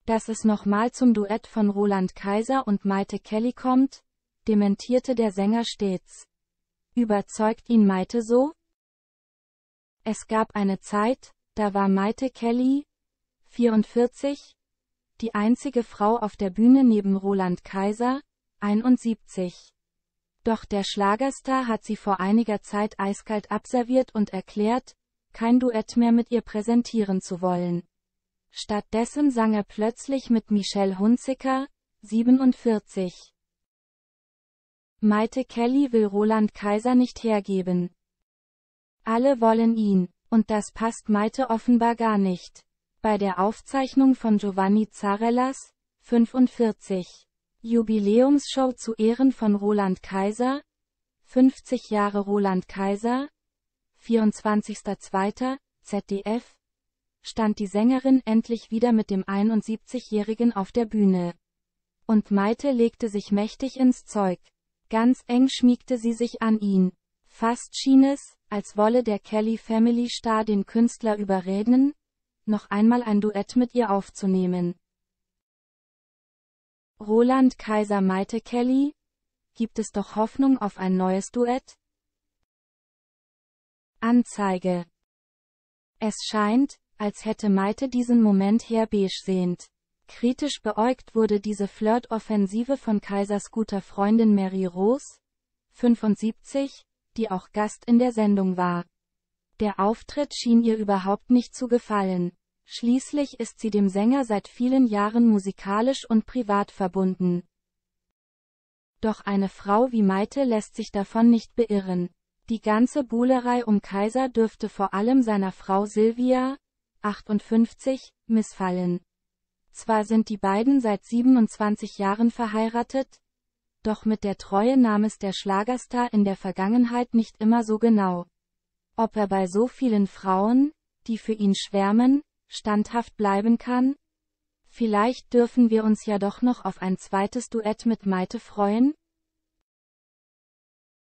Dass es nochmal zum Duett von Roland Kaiser und Mayte Kelly kommt, dementierte der Sänger stets. Überzeugt ihn Mayte so? Es gab eine Zeit, da war Mayte Kelly, 44, die einzige Frau auf der Bühne neben Roland Kaiser, 71. Doch der Schlagerstar hat sie vor einiger Zeit eiskalt abserviert und erklärt, kein Duett mehr mit ihr präsentieren zu wollen. Stattdessen sang er plötzlich mit Michelle Hunziker, 47. Mayte Kelly will Roland Kaiser nicht hergeben. Alle wollen ihn, und das passt Mayte offenbar gar nicht. Bei der Aufzeichnung von Giovanni Zarellas, 45. Jubiläumsshow zu Ehren von Roland Kaiser, 50 Jahre Roland Kaiser, 24.02. ZDF, stand die Sängerin endlich wieder mit dem 71-Jährigen auf der Bühne. Und Mayte legte sich mächtig ins Zeug. Ganz eng schmiegte sie sich an ihn. Fast schien es, als wolle der Kelly-Family-Star den Künstler überreden, noch einmal ein Duett mit ihr aufzunehmen. Roland Kaiser Mayte Kelly? Gibt es doch Hoffnung auf ein neues Duett? Anzeige. Es scheint, als hätte Mayte diesen Moment herbeigehend. Kritisch beäugt wurde diese Flirt-Offensive von Kaisers guter Freundin Mary Rose, 75, die auch Gast in der Sendung war. Der Auftritt schien ihr überhaupt nicht zu gefallen. Schließlich ist sie dem Sänger seit vielen Jahren musikalisch und privat verbunden. Doch eine Frau wie Mayte lässt sich davon nicht beirren. Die ganze Buhlerei um Kaiser dürfte vor allem seiner Frau Sylvia, 58, missfallen. Zwar sind die beiden seit 27 Jahren verheiratet, doch mit der Treue nahm es der Schlagerstar in der Vergangenheit nicht immer so genau. Ob er bei so vielen Frauen, die für ihn schwärmen, standhaft bleiben kann? Vielleicht dürfen wir uns ja doch noch auf ein zweites Duett mit Mayte freuen?